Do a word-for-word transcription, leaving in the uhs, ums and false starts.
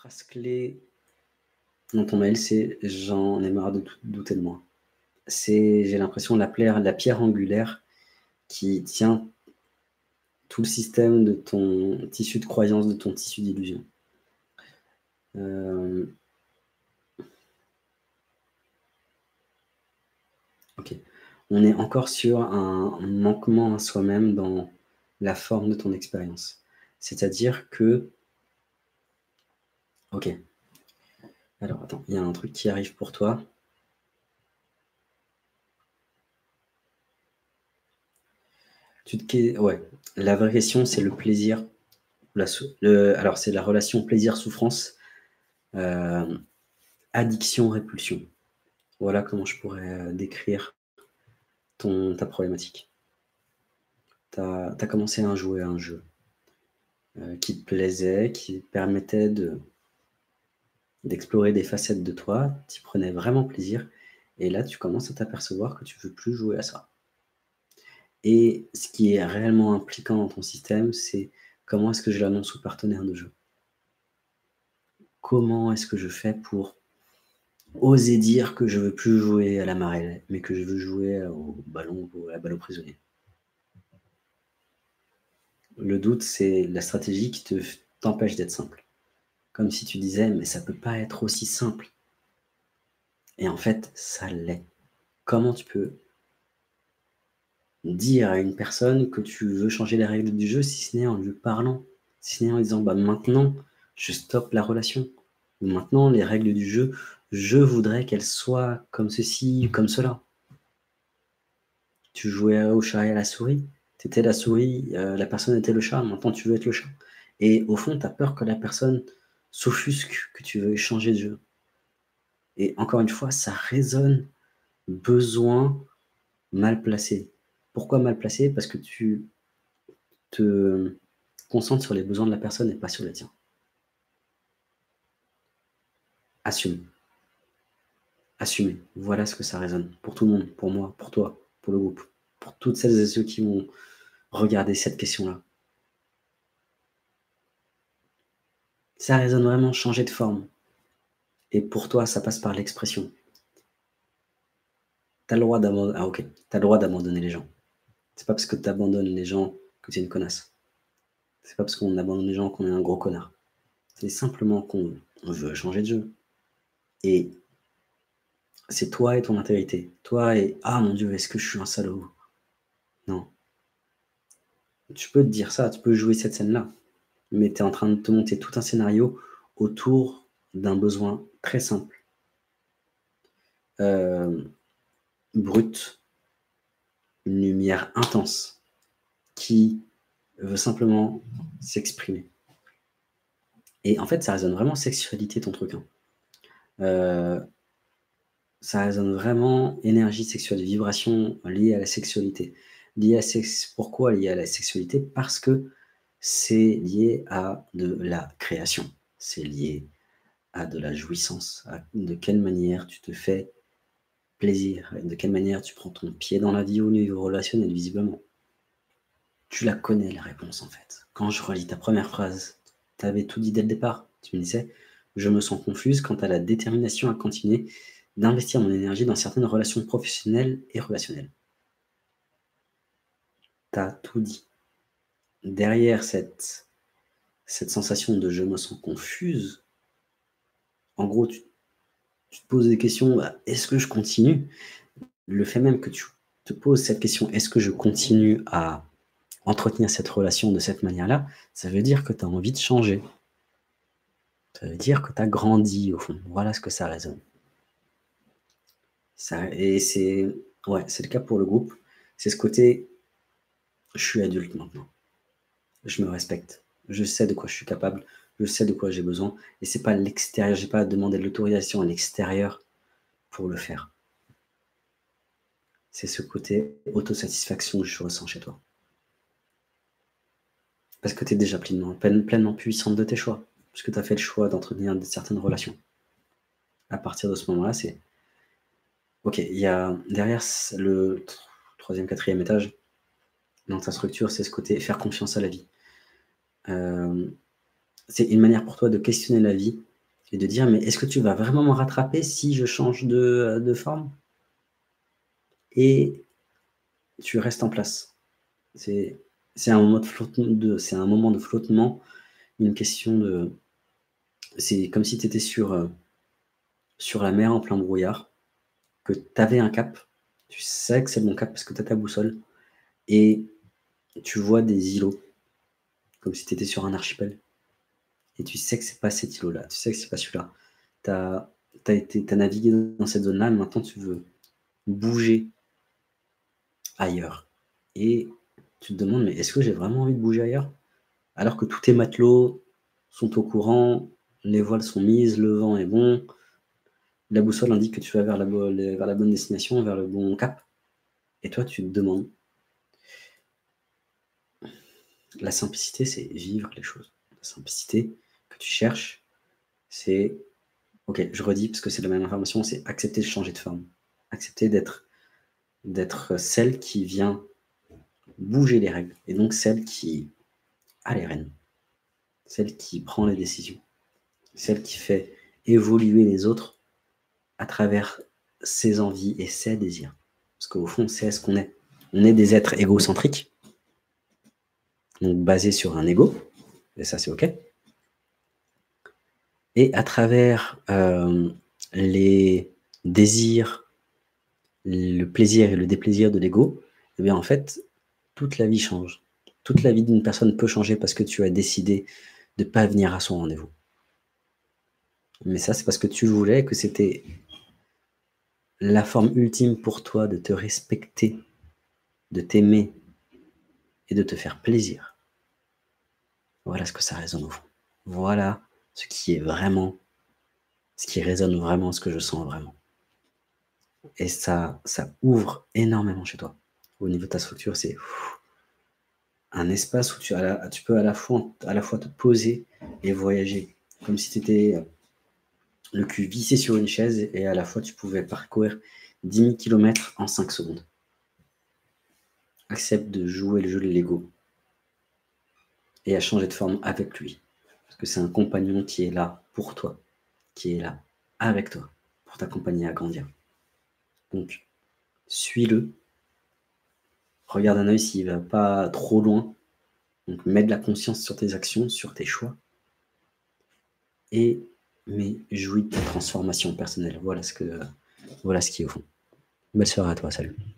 phrase clé dans ton mail, c'est: «J'en ai marre de tout douter de moi». C'est, j'ai l'impression, la plaire la pierre angulaire qui tient tout le système de ton tissu de croyance, de ton tissu d'illusion. Hem OK. On est encore sur un manquement à soi-même dans la forme de ton expérience. C'est-à-dire que OK. Alors attends, il y a un truc qui arrive pour toi. Tu te ques ouais, la vraie question, c'est le plaisir, la sou le alors c'est la relation plaisir-souffrance, hem, addiction-répulsion. Voilà comment je pourrais, heu, décrire ton ta problématique. Tu as tu as commencé à jouer à un jeu, heu, qui te plaisait, qui te permettait de d'explorer des facettes de toi, tu y prenais vraiment plaisir et là, tu commences à t'apercevoir que tu veux plus jouer à ça. Et ce qui est réellement impliquant dans ton système, c'est: «Comment est-ce que je l'annonce au partenaire de jeu?» «Comment est-ce que je fais pour oser dire que je veux plus jouer à la marelle, mais que je veux jouer au ballon ou à la balle aux prisonniers?» Le doute, c'est la stratégie qui te f t'empêche d'être simple. Comme si tu disais: «Mais ça peut pas être aussi simple» et en fait, ça l'est. Comment tu peux dire à une personne que tu veux changer les règles du jeu, si ce n'est en lui parlant? Si ce n'est en lui disant: «Bah, maintenant, je stoppe la relation» ou «Maintenant, les règles du jeu, je voudrais qu'elles soient comme ceci, comme cela». Tu jouais au chat et à la souris, tu étais la souris, heu, la personne était le chat, maintenant tu veux être le chat et au fond, tu as peur que la personne s'offusque que tu veuilles changer de jeu et encore une fois, ça résonne besoin mal placé. Pourquoi mal placé? Parce que tu te concentres sur les besoins de la personne et pas sur les tiens. Assume. Assumer. Voilà ce que ça résonne pour tout le monde, pour moi, pour toi, pour le groupe, pour toutes celles et ceux qui vont regarder cette question-là. Ça résonne vraiment changer de forme et pour toi, ça passe par l'expression. Tu as le droit d'aban ah OK, tu as le droit d'abandonner les gens. C'est pas parce que tu abandonnes les gens que tu es une connasse. C'est pas parce qu'on abandonne les gens qu'on est un gros connard. C'est simplement qu'on on veut changer de jeu et c'est toi et ton intégrité. Toi et: «Ah mon Dieu, est-ce que je suis un salaud?» Non. Tu peux te dire ça, tu peux jouer cette scène-là, mais tu es en train de te monter tout un scénario autour d'un besoin très simple, hem, brut, une lumière intense qui veut simplement s'exprimer et en fait, ça résonne vraiment sexualité ton truc, hein. Heu, ça résonne vraiment énergie sexuelle, vibration liée à la sexualité. Liée à sex pourquoi liée à la sexualité? Parce que c'est lié à de la création. C'est lié à de la jouissance, à de quelle manière tu te fais plaisir, de quelle manière tu prends ton pied dans la vie au niveau relationnel visiblement. Tu la connais la réponse en fait. Quand je relis ta première phrase, tu avais tout dit dès le départ. Tu me disais: «Je me sens confuse quant à la détermination à continuer d'investir mon énergie dans certaines relations professionnelles et relationnelles». Tu as tout dit. Derrière cette cette sensation de «je me sens confuse», en gros tu tu te poses des questions, bah: «Est-ce que je continue?» Le fait même que tu te poses cette question: «Est-ce que je continue à entretenir cette relation de cette manière-là?» Ça veut dire que tu as envie de changer. Ça veut dire que tu as grandi au fond. Voilà ce que ça résonne. Ça et c'est ouais, c'est le cas pour le groupe. C'est ce côté: «Je suis adulte maintenant. Je me respecte. Je sais de quoi je suis capable. Je sais de quoi j'ai besoin» et c'est pas l'extérieur, j'ai pas à demander de l'autorisation à l'extérieur pour le faire. C'est ce côté autosatisfaction que je ressens chez toi. Parce que tu es déjà pleinement pleine pleinement puissante de tes choix, puisque tu as fait le choix d'entretenir de certaines relations. À partir de ce moment-là, c'est OK, il y a derrière c le tr troisième quatrième étage dans ta structure, c'est ce côté faire confiance à la vie. Hem, c'est une manière pour toi de questionner la vie et de dire: «Mais est-ce que tu vas vraiment me rattraper si je change de, de forme?» Et tu restes en place. C'est c'est un moment de flottement de c'est un moment de flottement, une question de c'est comme si tu étais sur, heu, sur la mer en plein brouillard, que tu avais un cap, tu sais que c'est le bon cap parce que tu as ta boussole et tu vois des îlots, comme si tu étais sur un archipel et tu sais que c'est pas cet îlot-là, tu sais que c'est pas celui-là. Tu as tu as été tu as navigué dans cette zone-là, mais maintenant tu veux bouger ailleurs et tu te demandes: «Mais est-ce que j'ai vraiment envie de bouger ailleurs?» Alors que tous tes matelots sont au courant, les voiles sont mises, le vent est bon, la boussole indique que tu vas vers la bo le vers la bonne destination, vers le bon cap et toi tu te demandes. La simplicité, c'est vivre les choses. La simplicité que tu cherches, c'est OK, je redis parce que c'est la même information, c'est accepter de changer de forme. Accepter d'être d'être celle qui vient bouger les règles et donc celle qui a les rênes, celle qui prend les décisions, celle qui fait évoluer les autres à travers ses envies et ses désirs. Parce qu'au fond, c'est ce qu'on est. On est des êtres égocentriques, donc basés sur un ego, et ça c'est OK. Et à travers euh, les désirs, le plaisir et le déplaisir de l'ego, eh bien en fait, toute la vie change. Toute la vie d'une personne peut changer parce que tu as décidé de ne pas venir à son rendez-vous. Mais ça, c'est parce que tu voulais, que c'était la forme ultime pour toi de te respecter, de t'aimer et de te faire plaisir. Voilà ce que ça résonne au fond. Voilà ce qui est vraiment, ce qui résonne vraiment, ce que je sens vraiment. Et ça, ça ouvre énormément chez toi. Au niveau de ta structure, c'est un espace où tu, as la- tu peux à la, fois, à la fois te poser et voyager. Comme si tu étais le cul vissé sur une chaise et à la fois tu pouvais parcourir dix mille kilomètres en cinq secondes. Accepte de jouer le jeu de l'ego et à changer de forme avec lui. Parce que c'est un compagnon qui est là pour toi, qui est là avec toi, pour t'accompagner à grandir. Donc, suis-le, regarde un œil s'il va pas trop loin, donc mets de la conscience sur tes actions, sur tes choix, et mais jouis de ta transformation personnelle. Voilà ce que voilà ce qui est au fond. Belle soirée à toi, salut.